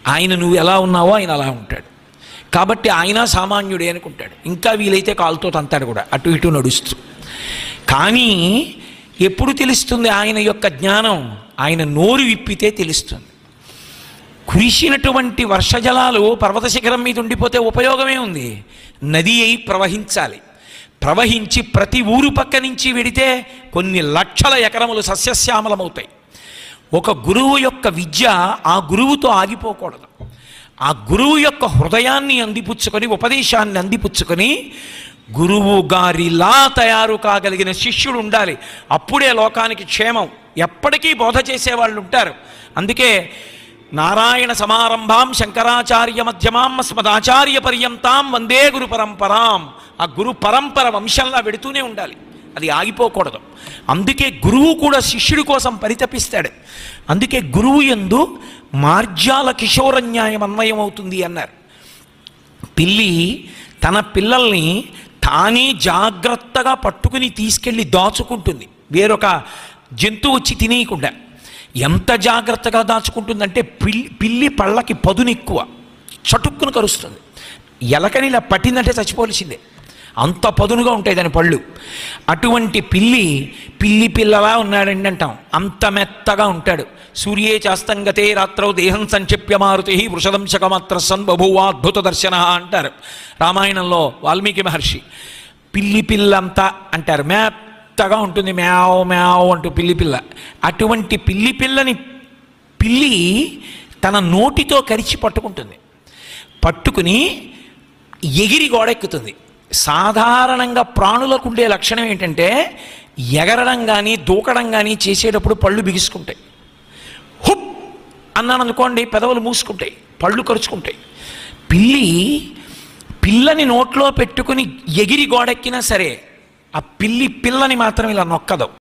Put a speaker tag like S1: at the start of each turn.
S1: ఆయన నువ్వు ఎలా ఉన్నావో ఆయన అలా ఉంటాడు. కాబట్టి ఆయన సామాన్యుడే అనుకుంటాడు. ఇంకా వీలైతే కాలుతో తంతాడు కూడా, అటు ఇటు నడుస్తూ. కానీ ఎప్పుడు తెలుస్తుంది ఆయన యొక్క జ్ఞానం? ఆయన నోరు విప్పితే తెలుస్తుంది. కురిసినటువంటి వర్షజలాలు పర్వత శిఖరం మీద ఉండిపోతే ఉపయోగమే ఉంది? నది అయి ప్రవహించాలి. ప్రవహించి ప్రతి ఊరు పక్క నుంచి వెడితే కొన్ని లక్షల ఎకరములు సస్యశ్యామలమవుతాయి. ఒక గురువు యొక్క విద్య ఆ గురువుతో ఆగిపోకూడదు. ఆ గురువు యొక్క హృదయాన్ని అందిపుచ్చుకొని, ఉపదేశాన్ని అందిపుచ్చుకొని గురువు గారిలా తయారు కాగలిగిన శిష్యుడు ఉండాలి. అప్పుడే లోకానికి క్షేమం. ఎప్పటికీ బోధ చేసేవాళ్ళు ఉంటారు. అందుకే నారాయణ సమారంభాం శంకరాచార్య మధ్యమాం అస్మదాచార్య పర్యంతాం వందే గురు పరంపరాం. ఆ గురు పరంపర వంశంలా వెడుతూనే ఉండాలి, అది ఆగిపోకూడదు. అందుకే గురువు కూడా శిష్యుడి కోసం పరితపిస్తాడు. అందుకే గురువు యందు మార్జాల కిశోర న్యాయం అన్వయం అవుతుంది అన్నారు. పిల్లి తన పిల్లల్ని తానే జాగ్రత్తగా పట్టుకుని తీసుకెళ్ళి దాచుకుంటుంది, వేరొక జంతువు వచ్చి తినేయకుండా. ఎంత జాగ్రత్తగా దాచుకుంటుందంటే పిల్లి పళ్ళకి పదును ఎక్కువ, చటుక్కును కరుస్తుంది. ఎలకని ఇలా పట్టిందంటే చచ్చిపోవలసిందే, అంత పదునుగా ఉంటాయి దాని పళ్ళు. అటువంటి పిల్లి పిల్లలా ఉన్నాడండి అంటాం. అంత మెత్తగా ఉంటాడు. సూర్యే చాస్తంగతే రాత్రౌ దేహం సంక్షిప్య మారుతి వృషదంశకమాత్ర సన్ బభువా అద్భుత దర్శన అంటారు రామాయణంలో వాల్మీకి మహర్షి. పిల్లంతా అంటారు, మెత్తగా ఉంటుంది, మ్యావ్ మ్యావ్ అంటూ పిల్ల. అటువంటి పిల్లని పిల్లి తన నోటితో కరిచి పట్టుకుంటుంది. పట్టుకుని ఎగిరి గోడెక్కుతుంది. సాధారణంగా ప్రాణులకు ఉండే లక్షణం ఏంటంటే ఎగరడం కానీ దూకడం కానీ చేసేటప్పుడు పళ్ళు బిగుసుకుంటాయి. హుప్ అన్నాను అనుకోండి, పెదవులు మూసుకుంటాయి, పళ్ళు కరుచుకుంటాయి. పిల్లని నోట్లో పెట్టుకుని ఎగిరి గోడెక్కినా సరే ఆ పిల్లని మాత్రం ఇలా నొక్కదు.